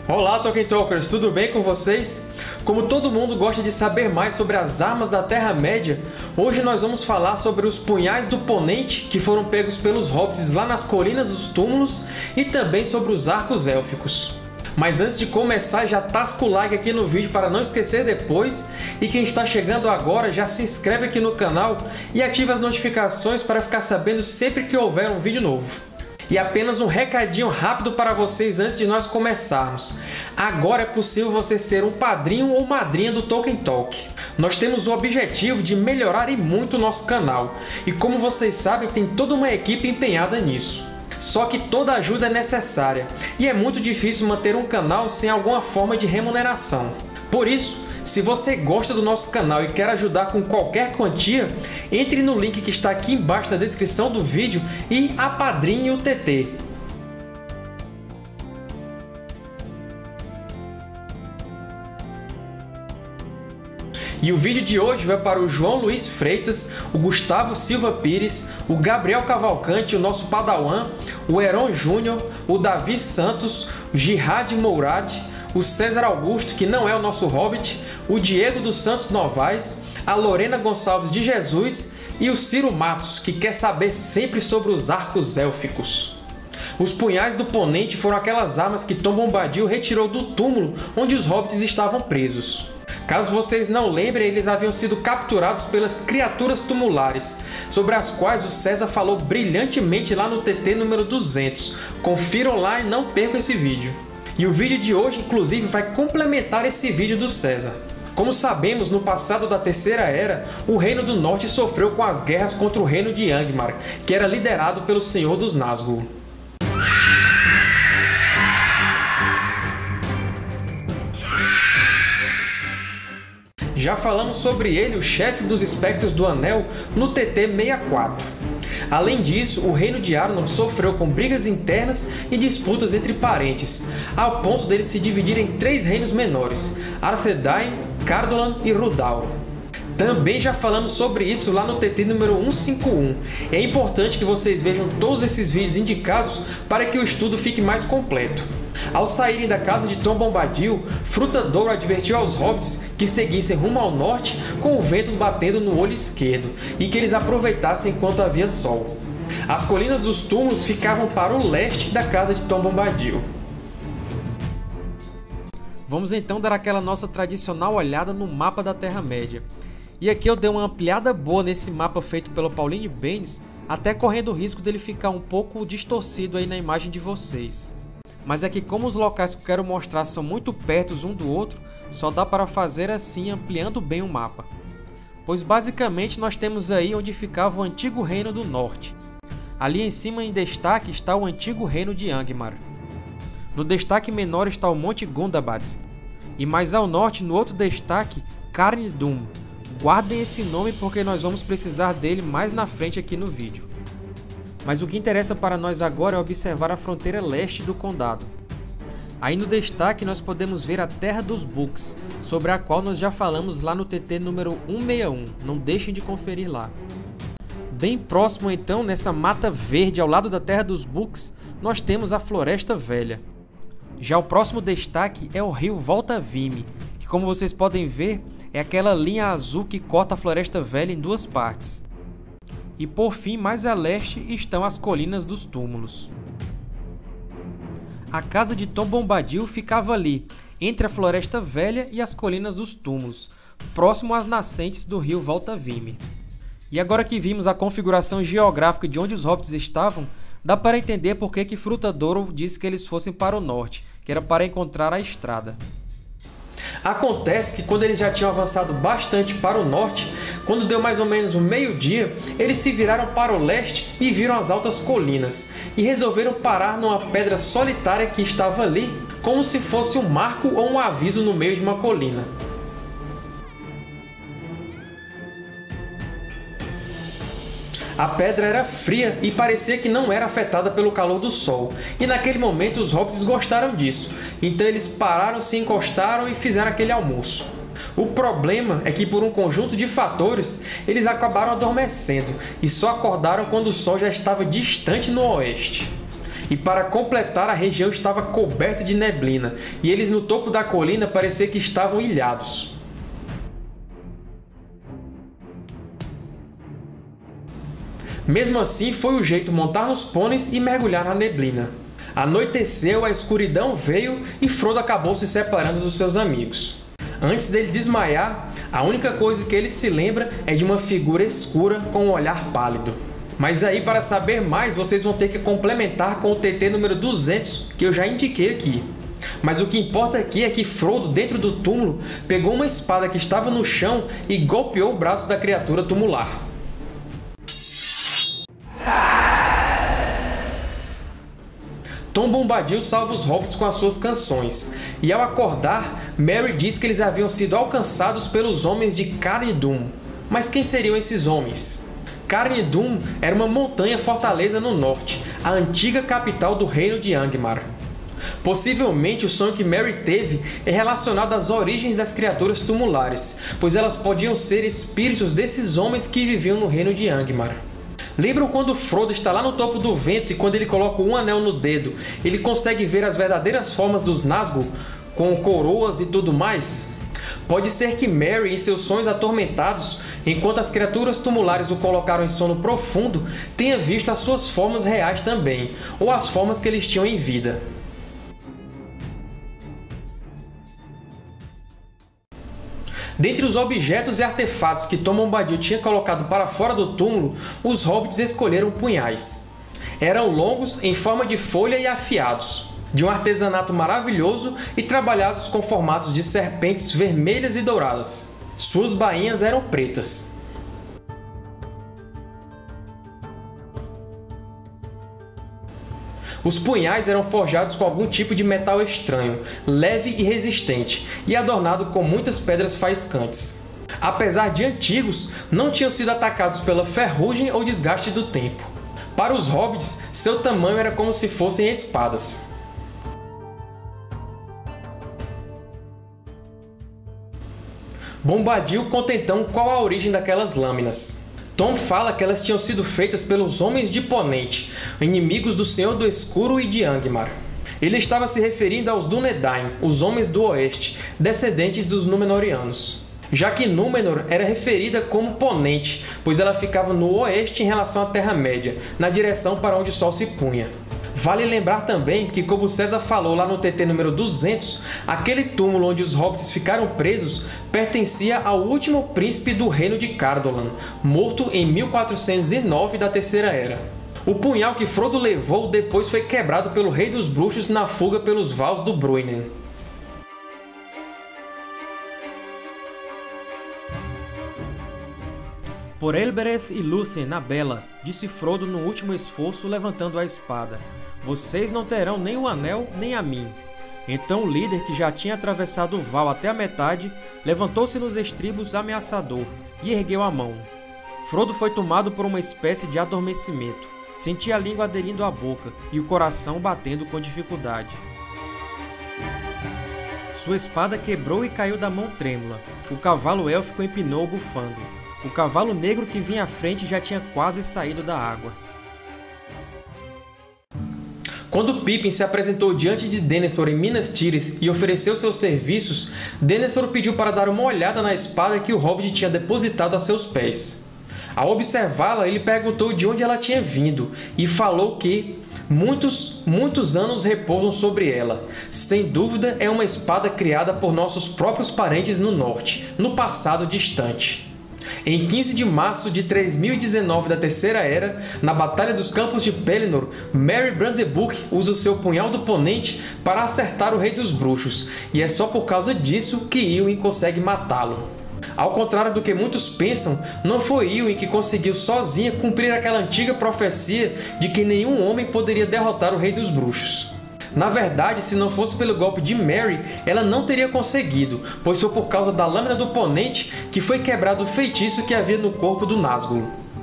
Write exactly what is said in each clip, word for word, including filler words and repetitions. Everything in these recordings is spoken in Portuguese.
Olá, Tolkien Talkers! Tudo bem com vocês? Como todo mundo gosta de saber mais sobre as armas da Terra-média, hoje nós vamos falar sobre os Punhais do Ponente, que foram pegos pelos Hobbits lá nas Colinas dos Túmulos, e também sobre os Arcos Élficos. Mas antes de começar, já tasca o like aqui no vídeo para não esquecer depois, e quem está chegando agora já se inscreve aqui no canal e ativa as notificações para ficar sabendo sempre que houver um vídeo novo. E apenas um recadinho rápido para vocês antes de nós começarmos. Agora é possível você ser um padrinho ou madrinha do Tolkien Talk. Nós temos o objetivo de melhorar e muito o nosso canal. E como vocês sabem, tem toda uma equipe empenhada nisso. Só que toda ajuda é necessária. E é muito difícil manter um canal sem alguma forma de remuneração. Por isso, se você gosta do nosso canal e quer ajudar com qualquer quantia, entre no link que está aqui embaixo na descrição do vídeo e apadrinhe o T T. E o vídeo de hoje vai para o João Luiz Freitas, o Gustavo Silva Pires, o Gabriel Cavalcante, o nosso Padawan, o Heron Júnior, o Davi Santos, o Jihad Mourad, o César Augusto, que não é o nosso Hobbit, o Diego dos Santos Novaes, a Lorena Gonçalves de Jesus e o Ciro Matos, que quer saber sempre sobre os Arcos Élficos. Os Punhais do Ponente foram aquelas armas que Tom Bombadil retirou do túmulo onde os Hobbits estavam presos. Caso vocês não lembrem, eles haviam sido capturados pelas criaturas tumulares, sobre as quais o César falou brilhantemente lá no T T número duzentos. Confiram lá e não percam esse vídeo. E o vídeo de hoje, inclusive, vai complementar esse vídeo do César. Como sabemos, no passado da Terceira Era, o Reino do Norte sofreu com as guerras contra o Reino de Angmar, que era liderado pelo Senhor dos Nazgûl. Já falamos sobre ele, o chefe dos Espectros do Anel, no T T sessenta e quatro. Além disso, o reino de Arnor sofreu com brigas internas e disputas entre parentes, ao ponto deles se dividir em três reinos menores, Arthedain, Cardolan e Rhudaul. Também já falamos sobre isso lá no T T número cento e cinquenta e um. É importante que vocês vejam todos esses vídeos indicados para que o estudo fique mais completo. Ao saírem da casa de Tom Bombadil, Frutadouro advertiu aos Hobbits que seguissem rumo ao norte com o vento batendo no olho esquerdo e que eles aproveitassem enquanto havia sol. As Colinas dos Túmulos ficavam para o leste da casa de Tom Bombadil. Vamos então dar aquela nossa tradicional olhada no mapa da Terra-média. E aqui eu dei uma ampliada boa nesse mapa feito pelo Pauline Baynes, até correndo o risco dele ficar um pouco distorcido aí na imagem de vocês. Mas é que como os locais que eu quero mostrar são muito perto um do outro, só dá para fazer assim ampliando bem o mapa. Pois basicamente nós temos aí onde ficava o antigo Reino do Norte. Ali em cima em destaque está o antigo Reino de Angmar. No destaque menor está o Monte Gundabad. E mais ao norte, no outro destaque, Carn Dûm. Guardem esse nome porque nós vamos precisar dele mais na frente aqui no vídeo. Mas o que interessa para nós agora é observar a fronteira leste do condado. Aí no destaque nós podemos ver a Terra dos Books, sobre a qual nós já falamos lá no T T número cento e sessenta e um, não deixem de conferir lá. Bem próximo então, nessa mata verde ao lado da Terra dos Books, nós temos a Floresta Velha. Já o próximo destaque é o rio Volta Vimy, que como vocês podem ver, é aquela linha azul que corta a Floresta Velha em duas partes. E por fim, mais a leste, estão as Colinas dos Túmulos. A casa de Tom Bombadil ficava ali, entre a Floresta Velha e as Colinas dos Túmulos, próximo às nascentes do rio Volta Vimy. E agora que vimos a configuração geográfica de onde os Hobbits estavam, dá para entender por que que Frutadouro disse que eles fossem para o norte, que era para encontrar a estrada. Acontece que quando eles já tinham avançado bastante para o norte, quando deu mais ou menos o meio-dia, eles se viraram para o leste e viram as altas colinas, e resolveram parar numa pedra solitária que estava ali, como se fosse um marco ou um aviso no meio de uma colina. A pedra era fria e parecia que não era afetada pelo calor do sol, e naquele momento os Hobbits gostaram disso, então eles pararam, se encostaram e fizeram aquele almoço. O problema é que por um conjunto de fatores, eles acabaram adormecendo e só acordaram quando o sol já estava distante no oeste. e para completar a região estava coberta de neblina, e eles no topo da colina parecia que estavam ilhados. Mesmo assim, foi o jeito montar nos pôneis e mergulhar na neblina. Anoiteceu, a escuridão veio e Frodo acabou se separando dos seus amigos. Antes dele desmaiar, a única coisa que ele se lembra é de uma figura escura com um olhar pálido. Mas aí, para saber mais, vocês vão ter que complementar com o T T número duzentos, que eu já indiquei aqui. Mas o que importa aqui é que Frodo, dentro do túmulo, pegou uma espada que estava no chão e golpeou o braço da criatura tumular. Tom Bombadil salva os hobbits com as suas canções, e ao acordar, Merry diz que eles haviam sido alcançados pelos homens de Carnidum. Mas quem seriam esses homens? Carnidum era uma montanha-fortaleza no norte, a antiga capital do reino de Angmar. Possivelmente o sonho que Merry teve é relacionado às origens das criaturas tumulares, pois elas podiam ser espíritos desses homens que viviam no reino de Angmar. Lembram quando Frodo está lá no topo do vento e quando ele coloca um anel no dedo, ele consegue ver as verdadeiras formas dos Nazgûl, com coroas e tudo mais? Pode ser que Merry, em seus sonhos atormentados, enquanto as criaturas tumulares o colocaram em sono profundo, tenha visto as suas formas reais também, ou as formas que eles tinham em vida. Dentre os objetos e artefatos que Tom Bombadil tinha colocado para fora do túmulo, os hobbits escolheram punhais. Eram longos, em forma de folha e afiados, de um artesanato maravilhoso e trabalhados com formatos de serpentes vermelhas e douradas. Suas bainhas eram pretas. Os punhais eram forjados com algum tipo de metal estranho, leve e resistente, e adornado com muitas pedras faiscantes. Apesar de antigos, não tinham sido atacados pela ferrugem ou desgaste do tempo. Para os hobbits, seu tamanho era como se fossem espadas. Bombadil conta então qual a origem daquelas lâminas. Tom fala que elas tinham sido feitas pelos Homens de Ponente, inimigos do Senhor do Escuro e de Angmar. Ele estava se referindo aos Dúnedain, os Homens do Oeste, descendentes dos Númenóreanos, já que Númenor era referida como Ponente, pois ela ficava no oeste em relação à Terra-média, na direção para onde o Sol se punha. Vale lembrar também que, como César falou lá no T T número duzentos, aquele túmulo onde os hobbits ficaram presos pertencia ao último príncipe do reino de Cardolan, morto em mil quatrocentos e nove da Terceira Era. O punhal que Frodo levou depois foi quebrado pelo Rei dos Bruxos na fuga pelos Vales do Bruinen. Por Elbereth e Lúthien na Bela, disse Frodo no último esforço levantando a espada. Vocês não terão nem o anel, nem a mim. Então o líder, que já tinha atravessado o val até a metade, levantou-se nos estribos ameaçador e ergueu a mão. Frodo foi tomado por uma espécie de adormecimento. Sentia a língua aderindo à boca e o coração batendo com dificuldade. Sua espada quebrou e caiu da mão trêmula. O cavalo élfico empinou bufando. O cavalo negro que vinha à frente já tinha quase saído da água. Quando Pippin se apresentou diante de Denethor em Minas Tirith e ofereceu seus serviços, Denethor pediu para dar uma olhada na espada que o hobbit tinha depositado a seus pés. Ao observá-la, ele perguntou de onde ela tinha vindo e falou que muitos, muitos anos repousam sobre ela. Sem dúvida, é uma espada criada por nossos próprios parentes no norte, no passado distante. Em quinze de março de três mil e dezenove da Terceira Era, na Batalha dos Campos de Pelennor, Merry Brandenburg usa o seu punhal do Ponente para acertar o Rei dos Bruxos, e é só por causa disso que Éowyn consegue matá-lo. Ao contrário do que muitos pensam, não foi Éowyn que conseguiu sozinha cumprir aquela antiga profecia de que nenhum homem poderia derrotar o Rei dos Bruxos. Na verdade, se não fosse pelo golpe de Merry, ela não teria conseguido, pois foi por causa da lâmina do Ponente que foi quebrado o feitiço que havia no corpo do Nazgûl.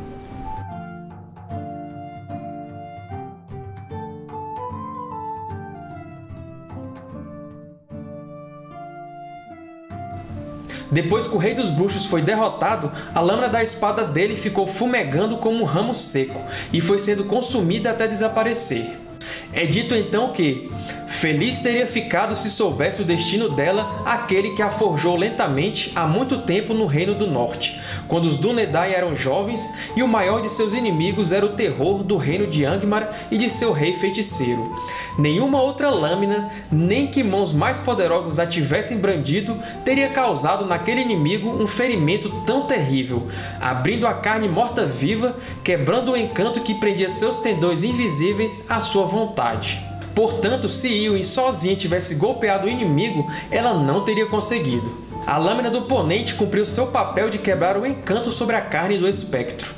Depois que o Rei dos Bruxos foi derrotado, a lâmina da espada dele ficou fumegando como um ramo seco, e foi sendo consumida até desaparecer. É dito então que feliz teria ficado se soubesse o destino dela aquele que a forjou lentamente há muito tempo no Reino do Norte, quando os Dúnedain eram jovens e o maior de seus inimigos era o terror do reino de Angmar e de seu rei feiticeiro. Nenhuma outra lâmina, nem que mãos mais poderosas a tivessem brandido, teria causado naquele inimigo um ferimento tão terrível, abrindo a carne morta-viva, quebrando o encanto que prendia seus tendões invisíveis à sua vontade. Portanto, se Éowyn sozinha tivesse golpeado o inimigo, ela não teria conseguido. A lâmina do oponente cumpriu seu papel de quebrar o encanto sobre a carne do espectro.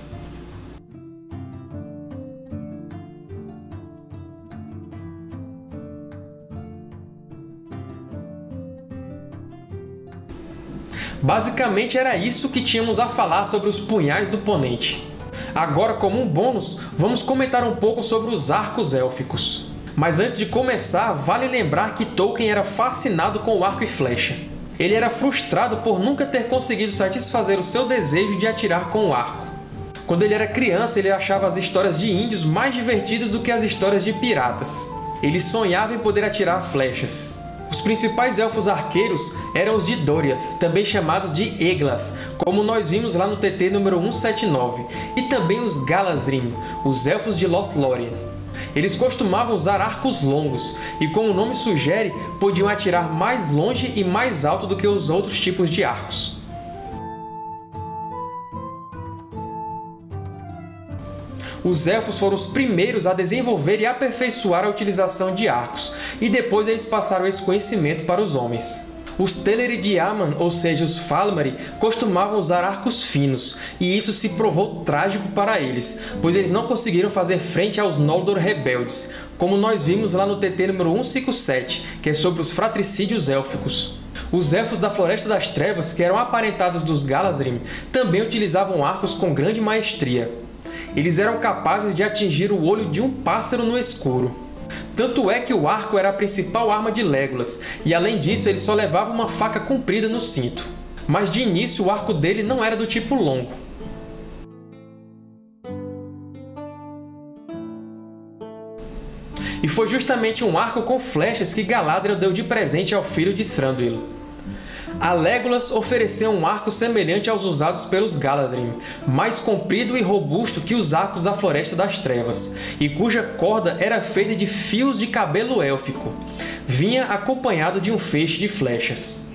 Basicamente era isso que tínhamos a falar sobre os punhais do oponente. Agora, como um bônus, vamos comentar um pouco sobre os arcos élficos. Mas antes de começar, vale lembrar que Tolkien era fascinado com o arco e flecha. Ele era frustrado por nunca ter conseguido satisfazer o seu desejo de atirar com o arco. Quando ele era criança, ele achava as histórias de índios mais divertidas do que as histórias de piratas. Ele sonhava em poder atirar flechas. Os principais elfos arqueiros eram os de Doriath, também chamados de Eglath, como nós vimos lá no T T número cento e setenta e nove, e também os Galadhrim, os elfos de Lothlórien. Eles costumavam usar arcos longos, e como o nome sugere, podiam atirar mais longe e mais alto do que os outros tipos de arcos. Os Elfos foram os primeiros a desenvolver e aperfeiçoar a utilização de arcos, e depois eles passaram esse conhecimento para os homens. Os Teleri de Aman, ou seja, os Falmari, costumavam usar arcos finos, e isso se provou trágico para eles, pois eles não conseguiram fazer frente aos Noldor rebeldes, como nós vimos lá no T T número cento e cinquenta e sete, que é sobre os fratricídios élficos. Os Elfos da Floresta das Trevas, que eram aparentados dos Galadhrim, também utilizavam arcos com grande maestria. Eles eram capazes de atingir o olho de um pássaro no escuro. Tanto é que o arco era a principal arma de Legolas, e além disso ele só levava uma faca comprida no cinto. Mas de início o arco dele não era do tipo longo. E foi justamente um arco com flechas que Galadriel deu de presente ao filho de Thranduil. A Legolas ofereceu um arco semelhante aos usados pelos Galadhrim, mais comprido e robusto que os arcos da Floresta das Trevas, e cuja corda era feita de fios de cabelo élfico. Vinha acompanhado de um feixe de flechas.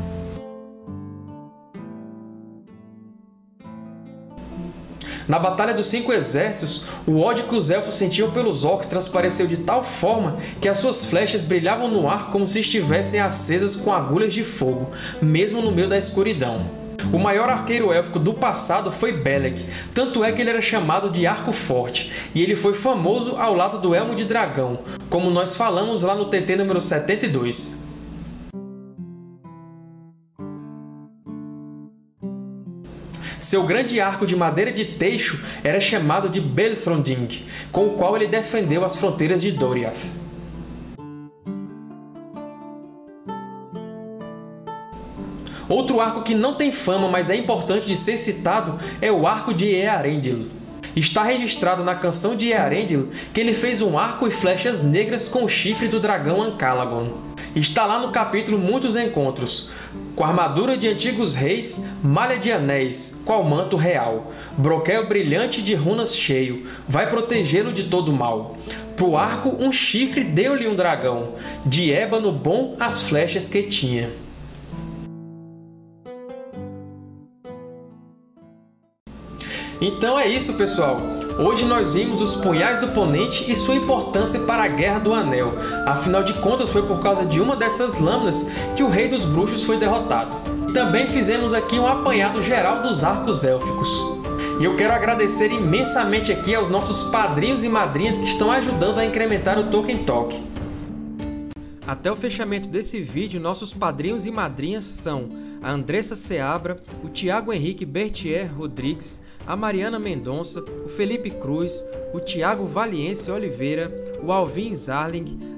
Na Batalha dos Cinco Exércitos, o ódio que os Elfos sentiam pelos Orcs transpareceu de tal forma que as suas flechas brilhavam no ar como se estivessem acesas com agulhas de fogo, mesmo no meio da escuridão. O maior arqueiro élfico do passado foi Beleg, tanto é que ele era chamado de Arco Forte, e ele foi famoso ao lado do Elmo de Dragão, como nós falamos lá no T T número setenta e dois. Seu grande arco de madeira de teixo era chamado de Belthronding, com o qual ele defendeu as fronteiras de Doriath. Outro arco que não tem fama, mas é importante de ser citado, é o arco de Eärendil. Está registrado na canção de Eärendil que ele fez um arco e flechas negras com o chifre do dragão Ancalagon. Está lá no capítulo Muitos Encontros, com armadura de antigos reis, malha de anéis, qual manto real, broquel brilhante de runas cheio, vai protegê-lo de todo mal. Pro arco um chifre deu-lhe um dragão, de ébano bom as flechas que tinha. Então é isso, pessoal! Hoje nós vimos os punhais do oponente e sua importância para a Guerra do Anel. Afinal de contas, foi por causa de uma dessas lâminas que o Rei dos Bruxos foi derrotado. E também fizemos aqui um apanhado geral dos arcos élficos. E eu quero agradecer imensamente aqui aos nossos padrinhos e madrinhas que estão ajudando a incrementar o Tolkien Talk. Até o fechamento desse vídeo, nossos padrinhos e madrinhas são a Andressa Seabra, o Tiago Henrique Bertier Rodrigues, a Mariana Mendonça, o Felipe Cruz, o Tiago Valiense Oliveira, o Alvin Zarling,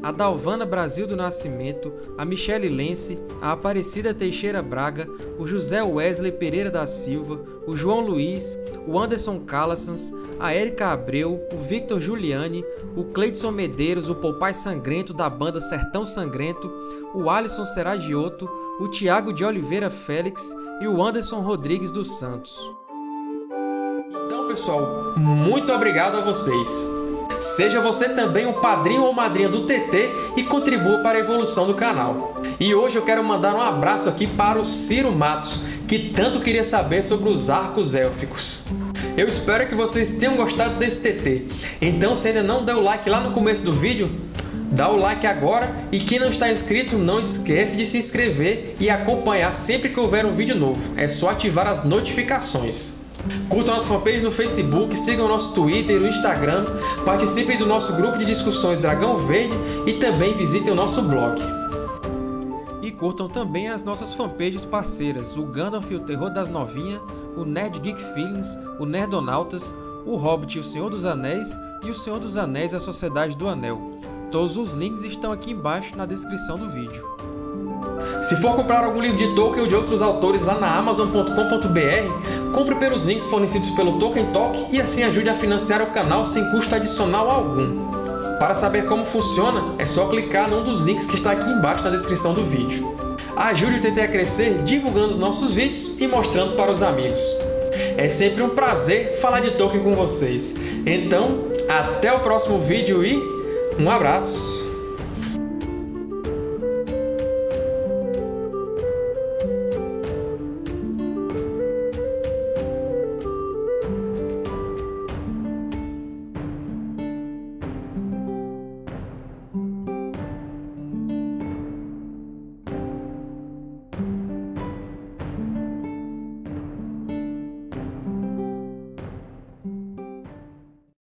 a Dalvana Brasil do Nascimento, a Michele Lence, a Aparecida Teixeira Braga, o José Wesley Pereira da Silva, o João Luiz, o Anderson Calassans, a Érica Abreu, o Victor Giuliani, o Cleidson Medeiros, o Poupai Sangrento da banda Sertão Sangrento, o Alisson Seragioto, o Tiago de Oliveira Félix e o Anderson Rodrigues dos Santos. Então, pessoal, muito obrigado a vocês! Seja você também um padrinho ou madrinha do T T e contribua para a evolução do canal. E hoje eu quero mandar um abraço aqui para o Ciro Matos, que tanto queria saber sobre os arcos élficos. Eu espero que vocês tenham gostado desse T T. Então, se ainda não deu o like lá no começo do vídeo, dá o like agora, e quem não está inscrito, não esquece de se inscrever e acompanhar sempre que houver um vídeo novo. É só ativar as notificações. Curtam nossa fanpage no Facebook, sigam o nosso Twitter e o Instagram, participem do nosso grupo de discussões Dragão Verde e também visitem o nosso blog. E curtam também as nossas fanpages parceiras, o Gandalf e o Terror das Novinhas, o Nerd Geek Feelings, o Nerdonautas, o Hobbit e o Senhor dos Anéis e o Senhor dos Anéis e a Sociedade do Anel. Todos os links estão aqui embaixo na descrição do vídeo. Se for comprar algum livro de Tolkien ou de outros autores lá na amazon ponto com ponto br, compre pelos links fornecidos pelo Tolkien Talk e assim ajude a financiar o canal sem custo adicional algum. Para saber como funciona, é só clicar num dos links que está aqui embaixo na descrição do vídeo. Ajude o T T a crescer divulgando os nossos vídeos e mostrando para os amigos. É sempre um prazer falar de Tolkien com vocês. Então, até o próximo vídeo e um abraço!